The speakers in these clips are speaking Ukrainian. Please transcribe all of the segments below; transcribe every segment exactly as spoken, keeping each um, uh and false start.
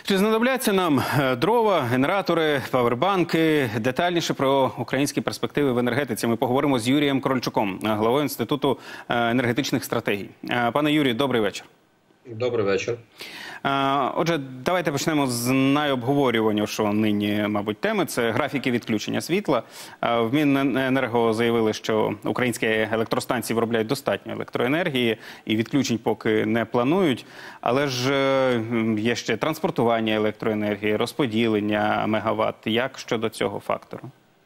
Чи знадобляться нам дрова, генератори, павербанки? Детальніше про українські перспективи в енергетиці ми поговоримо з Юрієм Корольчуком, головою Інституту енергетичних стратегій. Пане Юрію, добрий вечір. Добрий вечір. Отже, давайте почнемо з найобговорюванішого нині, мабуть, теми. Це графіки відключення світла. В Міненерго заявили, що українські електростанції виробляють достатньо електроенергії і відключень поки не планують. Але ж є ще транспортування електроенергії, розподілення мегаватт. Як щодо цього фактору?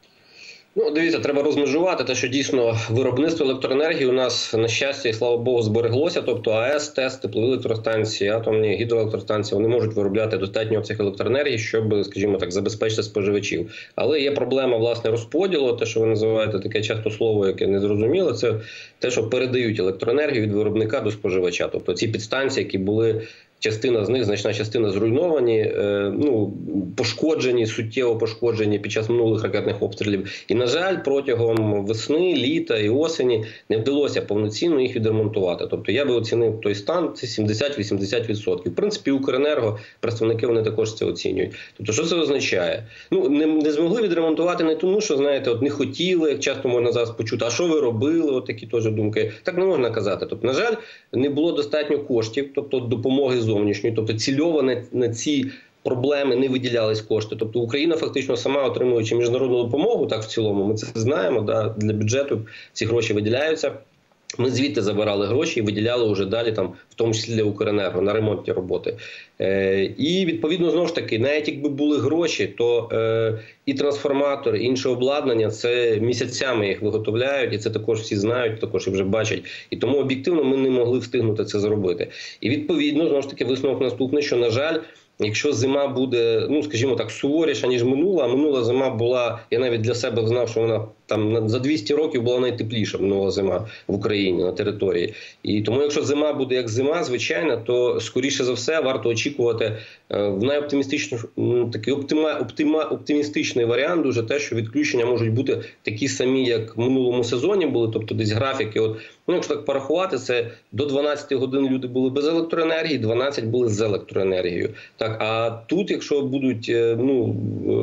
Ну, дивіться, треба розмежувати те, що дійсно виробництво електроенергії у нас, на щастя, і слава Богу, збереглося. Тобто АЕС, ТЕС, теплові електростанції, атомні гідроелектростанції, вони можуть виробляти достатньо цих електроенергії, щоб, скажімо так, забезпечити споживачів. Але є проблема, власне, розподілу, те, що ви називаєте таке часто слово, яке не зрозуміло, це те, що передають електроенергію від виробника до споживача. Тобто ці підстанції, які були... Частина з них, значна частина зруйновані, ну, пошкоджені, суттєво пошкоджені під час минулих ракетних обстрілів. І, на жаль, протягом весни, літа і осені не вдалося повноцінно їх відремонтувати. Тобто я би оцінив той стан, це сімдесят-вісімдесят відсотків. В принципі, Укренерго, представники, вони також це оцінюють. Тобто, що це означає? Ну, не, не змогли відремонтувати не тому, що, знаєте, от не хотіли, як часто можна зараз почути, а що ви робили, от такі теж думки. Так не можна казати. Тобто, на жаль, не було достатньо коштів, тобто допомоги зовнішньої. Тобто цільово на, на ці проблеми не виділялись кошти. Тобто Україна фактично сама, отримуючи міжнародну допомогу, так в цілому, ми це знаємо, да, для бюджету ці гроші виділяються. Ми звідти забирали гроші і виділяли вже далі, там, в тому числі для Укренерго, на ремонтні роботи. Е, і, відповідно, знову ж таки, навіть якби були гроші, то е, і трансформатори, і інше обладнання, це місяцями їх виготовляють, і це також всі знають, також і вже бачать. І тому об'єктивно ми не могли встигнути це зробити. І, відповідно, знову ж таки, висновок наступний, що, на жаль, якщо зима буде, ну, скажімо так, суворіша, ніж минула, а минула зима була, я навіть для себе знав, що вона там за двісті років була найтепліша минула зима в Україні, на території. І тому, якщо зима буде як зима, звичайно, то, скоріше за все, варто очікувати в найоптимістичний, такий оптима, оптима, оптимістичний варіант, дуже те, що відключення можуть бути такі самі, як в минулому сезоні були, тобто десь графіки, от, ну, якщо так порахувати, це до дванадцяти годин люди були без електроенергії, дванадцять були з електроенергією. Так, а тут, якщо будуть, ну,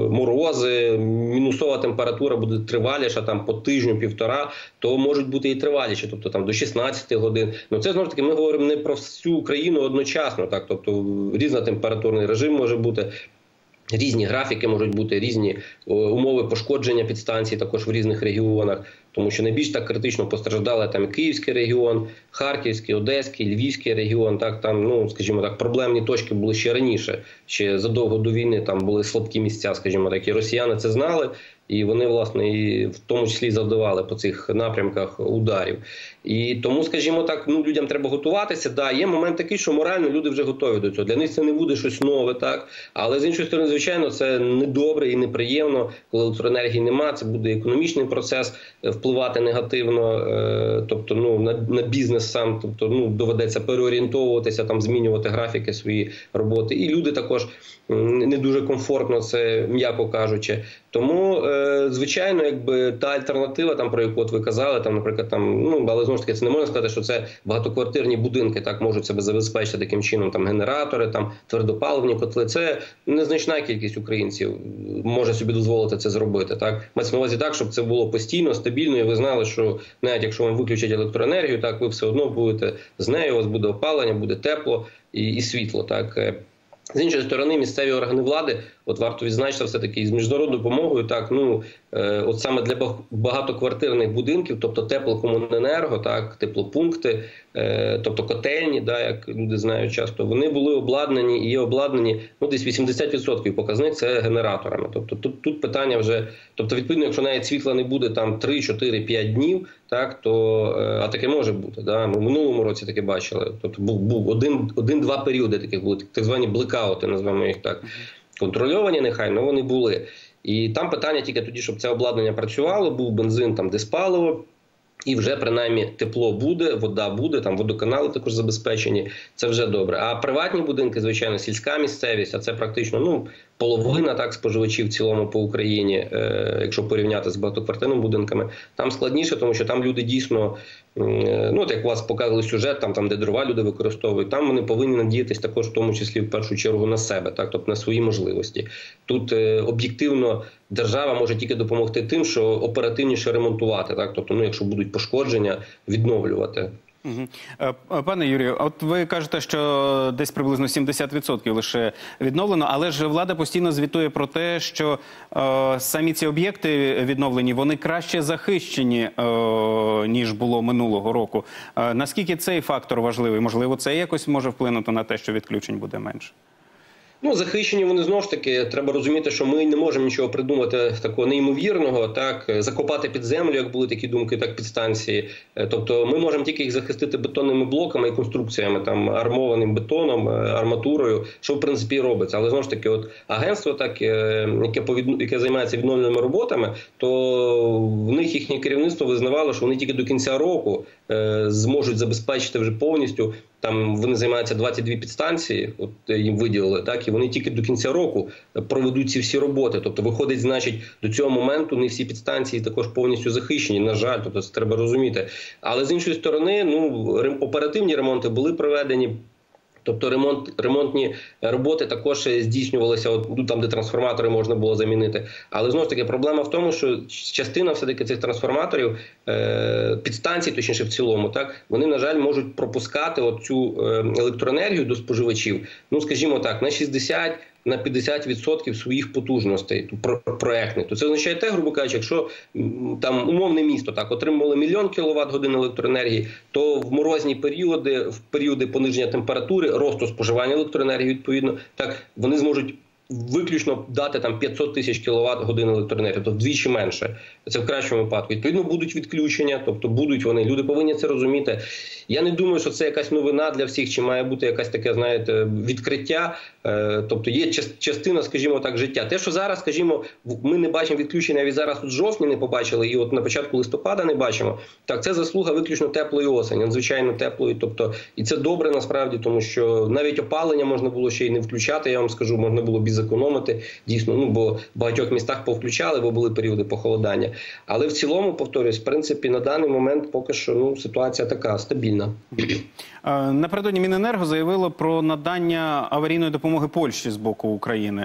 морози, мінусова температура буде триваліша, там по тижню-півтора, то можуть бути і триваліші, тобто там до шістнадцяти годин. Ну це, знову ж таки, ми говоримо не про всю Україну одночасно, так, тобто різний температурний режим може бути, різні графіки можуть бути, різні умови пошкодження підстанцій також в різних регіонах, тому що найбільш так критично постраждали там Київський регіон, Харківський, Одеський, Львівський регіон, так, там, ну, скажімо так, проблемні точки були ще раніше, ще задовго до війни там були слабкі місця, скажімо так, і росіяни це знали, і вони, власне, і в тому числі завдавали по цих напрямках ударів. І тому, скажімо так, ну, людям треба готуватися. Да, є момент такий, що морально люди вже готові до цього. Для них це не буде щось нове, так. Але з іншої сторони, звичайно, це недобре і неприємно, коли електроенергії немає. Це буде економічний процес впливати негативно, тобто, ну, на, на бізнес сам, тобто, ну, доведеться переорієнтовуватися, там, змінювати графіки свої роботи. І люди також не дуже комфортно, це м'яко кажучи. Тому, звичайно, якби та альтернатива, там, про яку от ви казали, там, наприклад, там, ну, але знову ж таки, це не можна сказати, що це багатоквартирні будинки, так, можуть себе забезпечити таким чином, там, генератори, там, твердопаливні котли. Це незначна кількість українців може собі дозволити це зробити, так. Мається на увазі так, щоб це було постійно, стабільно, і ви знали, що навіть якщо вам виключать електроенергію, так, ви все одно будете з нею, у вас буде опалення, буде тепло і, і світло, так. З іншої сторони, місцеві органи влади, от варто відзначити все-таки із міжнародною допомогою, так, ну, е, от саме для багатоквартирних будинків, тобто теплокомуненерго, так, теплопункти, е, тобто котельні, да, як люди знають часто, вони були обладнані і є обладнані, ну, десь вісімдесят відсотків показник це генераторами. Тобто тут, тут питання вже, тобто відповідно, якщо навіть світла не буде там три, чотири, п'ять днів, так, то, е, а таке може бути, да, ми в минулому році таке бачили, тобто був, був один, один-два періоди таких були, так звані блекаути, називаємо їх так. Контрольовані нехай, але вони були. І там питання тільки тоді, щоб це обладнання працювало, був бензин, там диспаливо, і вже принаймні тепло буде, вода буде, там водоканали також забезпечені, це вже добре. А приватні будинки, звичайно, сільська місцевість, а це практично, ну, половина, так, споживачів в цілому по Україні, е, якщо порівняти з багатоквартирними будинками, там складніше, тому що там люди дійсно, ну, от як у вас показували сюжет, там, там де дрова люди використовують, там вони повинні надіятись також, в тому числі, в першу чергу, на себе, так, тобто на свої можливості. Тут е, об'єктивно держава може тільки допомогти тим, що оперативніше ремонтувати, так, тобто, ну, якщо будуть пошкодження, відновлювати. Угу. Пане Юрію, от ви кажете, що десь приблизно сімдесят відсотків лише відновлено, але ж влада постійно звітує про те, що е, самі ці об'єкти відновлені, вони краще захищені, е, ніж було минулого року. Е, наскільки цей фактор важливий? Можливо, це якось може вплинути на те, що відключень буде менше? Ну, захищені вони, знову ж таки, треба розуміти, що ми не можемо нічого придумати такого неймовірного, так, закопати під землю, як були такі думки, так, підстанції. Тобто ми можемо тільки їх захистити бетонними блоками і конструкціями, там, армованим бетоном, арматурою, що, в принципі, і робиться. Але, знову ж таки, от агентство, так, яке, повід... яке займається відновленими роботами, то в них їхнє керівництво визнавало, що вони тільки до кінця року е, зможуть забезпечити вже повністю. Там вони займаються двадцять дві підстанції, от їм виділили, так, і вони тільки до кінця року проведуть ці всі роботи. Тобто, виходить, значить, до цього моменту не всі підстанції також повністю захищені, на жаль, тобто це треба розуміти. Але з іншої сторони, ну, оперативні ремонти були проведені. Тобто ремонт, ремонтні роботи також здійснювалися от, ну, там, де трансформатори можна було замінити. Але, знову ж таки, проблема в тому, що частина все-таки цих трансформаторів, е, підстанцій, точніше в цілому, так, вони, на жаль, можуть пропускати от цю е, електроенергію до споживачів, ну, скажімо так, на шістдесят на п'ятдесят відсотків своїх потужностей проектних. То це означає те, грубо кажучи, якщо там умовне місто так отримувало мільйон кіловат-годин електроенергії, то в морозні періоди, в періоди пониження температури, росту споживання електроенергії, відповідно, так, вони зможуть виключно дати там п'ятсот тисяч кіловат-годин електроенергії, тобто вдвічі менше. Це в кращому випадку. Відповідно, будуть відключення, тобто будуть вони. Люди повинні це розуміти. Я не думаю, що це якась новина для всіх, чи має бути якась таке, знаєте, відкриття. Тобто є частина, скажімо так, життя. Те, що зараз, скажімо, ми не бачимо відключення, від зараз тут жовтні не побачили, і от на початку листопада не бачимо, так, це заслуга виключно теплої осені, надзвичайно теплої. Тобто, і це добре насправді, тому що навіть опалення можна було ще й не включати, я вам скажу, можна було без економити, дійсно, ну, бо в багатьох містах повключали, бо були періоди похолодання. Але в цілому, повторюсь, в принципі, на даний момент поки що, ну, ситуація така, стабільна. Напередодні Міненерго заявило про надання аварійної допомоги Польщі з боку України.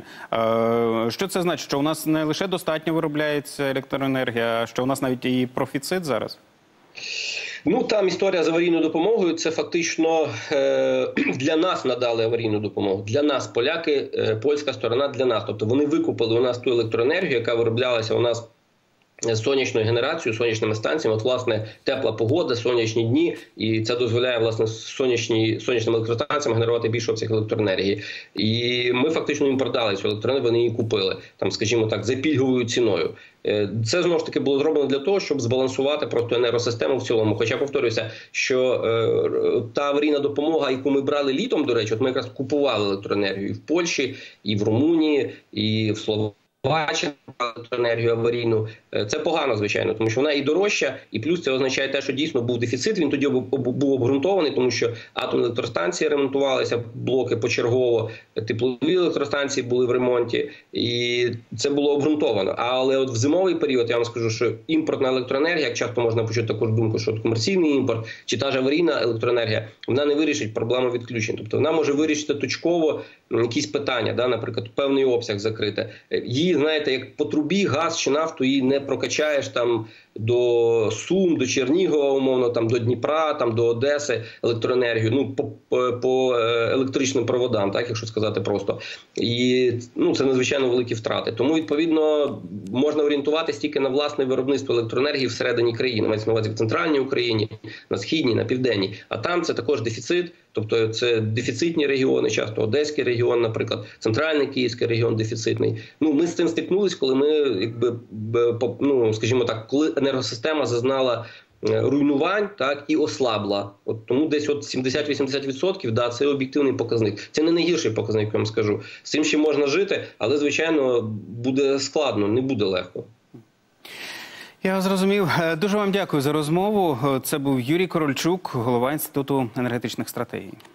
Що це значить? Що у нас не лише достатньо виробляється електроенергія, а що у нас навіть і профіцит зараз? Ну, там історія з аварійною допомогою, це фактично е, для нас надали аварійну допомогу. Для нас, поляки, е, польська сторона для нас. Тобто вони викупили у нас ту електроенергію, яка вироблялася у нас з сонячною генерацією, сонячними станціями. От, власне, тепла погода, сонячні дні, і це дозволяє, власне, сонячні, сонячним електростанціям генерувати більше обсяг електроенергії. І ми фактично їм продали цю електроенергію, вони її купили, там, скажімо так, за пільговою ціною. Це, знову ж таки, було зроблено для того, щоб збалансувати просто енергосистему в цілому. Хоча, повторюся, що е, та аварійна допомога, яку ми брали літом, до речі, от ми якраз купували електроенергію і в Польщі, і в Румунії, і в Словаччині. Бачимо електроенергію аварійну. Це погано, звичайно, тому що вона і дорожча, і плюс це означає те, що дійсно був дефіцит, він тоді був обґрунтований, тому що атомні електростанції ремонтувалися, блоки почергово, теплові електростанції були в ремонті, і це було обґрунтовано. Але от в зимовий період, я вам скажу, що імпортна електроенергія, як часто можна почути таку думку, що комерційний імпорт, чи та ж аварійна електроенергія, вона не вирішить проблему відключень. Тобто вона може вирішити точково якісь питання, да, наприклад, певний обсяг закрити. Її, знаєте, як по трубі газ чи нафту її не прокачаєш там до Сум, до Чернігова, умовно, там до Дніпра, там до Одеси електроенергію, ну, по, по, по електричним проводам, так, якщо сказати просто. І, ну, це надзвичайно великі втрати. Тому, відповідно, можна орієнтуватись тільки на власне виробництво електроенергії всередині країни. Мається на увазі в центральній Україні, на східній, на південній. А там це також дефіцит. Тобто це дефіцитні регіони, часто Одеський регіон, наприклад, центральний Київський регіон дефіцитний. Ну, ми з цим стикнулись, коли ми, якби, ну, скажімо так, коли енергосистема зазнала руйнувань, так, і ослабла. От тому десь от сімдесят-вісімдесят відсотків, да, це об'єктивний показник. Це не найгірший показник, я вам скажу. З цим ще можна жити, але, звичайно, буде складно, не буде легко. Я зрозумів. Дуже вам дякую за розмову. Це був Юрій Корольчук, голова Інституту енергетичних стратегій.